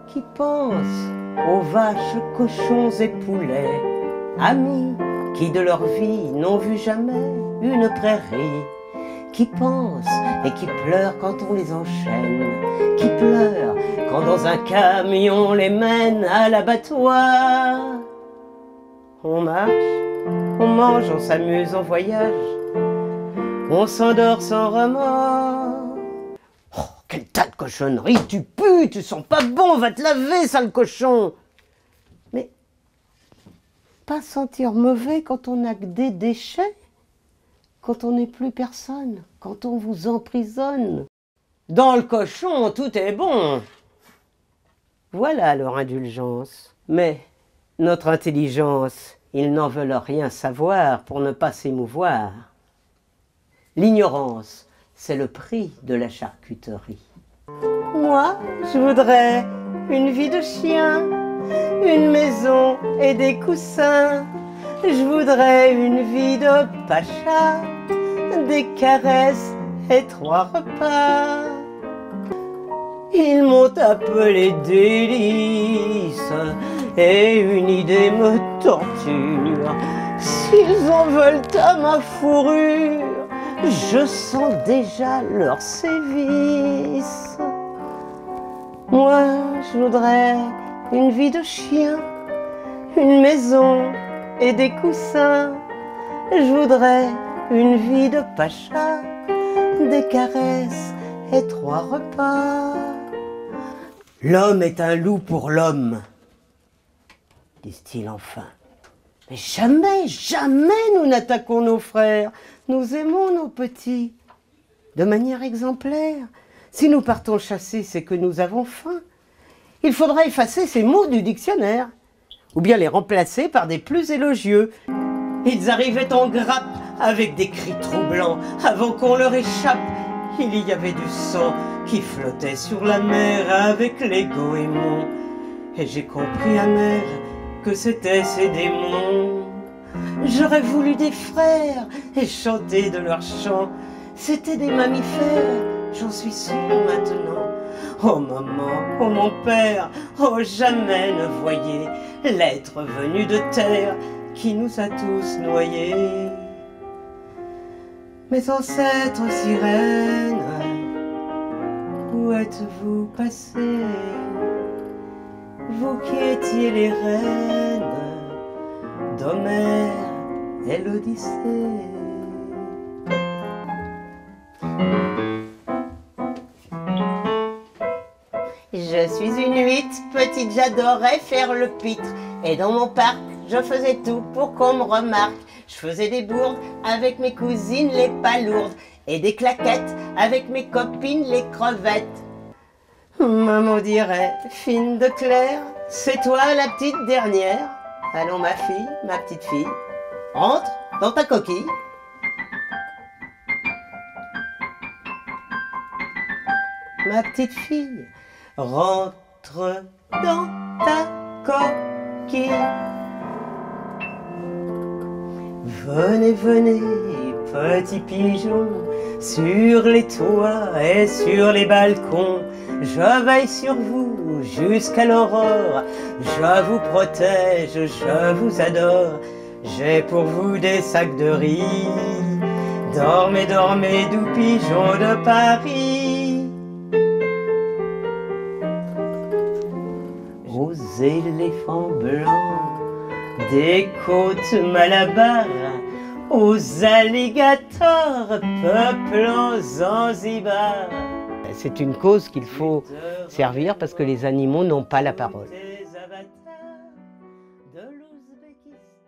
qui pense aux vaches, cochons et poulets, amis qui de leur vie n'ont vu jamais une prairie, qui pensent et qui pleurent quand on les enchaîne, qui pleurent quand dans un camion on les mène à l'abattoir. On marche, on mange, on s'amuse, on voyage, on s'endort sans remords. Oh, quel tas de cochonneries, tu pues, tu sens pas bon, va te laver, sale cochon. Mais pas sentir mauvais quand on n'a que des déchets, quand on n'est plus personne, quand on vous emprisonne. Dans le cochon, tout est bon. Voilà leur indulgence. Mais notre intelligence, ils n'en veulent rien savoir pour ne pas s'émouvoir. L'ignorance, c'est le prix de la charcuterie. Moi, je voudrais une vie de chien, une maison et des coussins. Je voudrais une vie de pacha, des caresses et 3 repas. Ils m'ont appelé délice et une idée me torture. S'ils en veulent à ma fourrure, je sens déjà leur sévice. Moi, je voudrais une vie de chien, une maison et des coussins. Je voudrais une vie de pacha, des caresses et 3 repas. L'homme est un loup pour l'homme, disent-ils enfin. Mais jamais, jamais nous n'attaquons nos frères. Nous aimons nos petits de manière exemplaire. Si nous partons chasser, c'est que nous avons faim. Il faudra effacer ces mots du dictionnaire, ou bien les remplacer par des plus élogieux. Ils arrivaient en grappe avec des cris troublants. Avant qu'on leur échappe, il y avait du sang qui flottait sur la mer avec les goémons. Et j'ai compris amer que c'était ces démons. J'aurais voulu des frères et chanter de leurs chants. C'était des mammifères, j'en suis sûre maintenant. Oh maman, oh mon père, oh jamais ne voyez l'être venu de terre qui nous a tous noyés. Mes ancêtres sirènes, où êtes-vous passés? Vous qui étiez les reines d'Homère et l'Odyssée. Je suis une huître, petite, j'adorais faire le pitre. Et dans mon parc, je faisais tout pour qu'on me remarque. Je faisais des bourdes avec mes cousines les palourdes et des claquettes avec mes copines les crevettes. Maman dirait, fine de Claire, c'est toi la petite dernière. Allons ma fille, ma petite fille, entre dans ta coquille. Ma petite fille, rentre dans ta coquille. Venez, venez, petits pigeons, sur les toits et sur les balcons. Je veille sur vous jusqu'à l'aurore, je vous protège, je vous adore. J'ai pour vous des sacs de riz. Dormez, dormez, doux pigeons de Paris. Aux éléphants blancs des côtes Malabar, aux alligators peuplant Zanzibar. C'est une cause qu'il faut servir parce que les animaux n'ont pas la parole.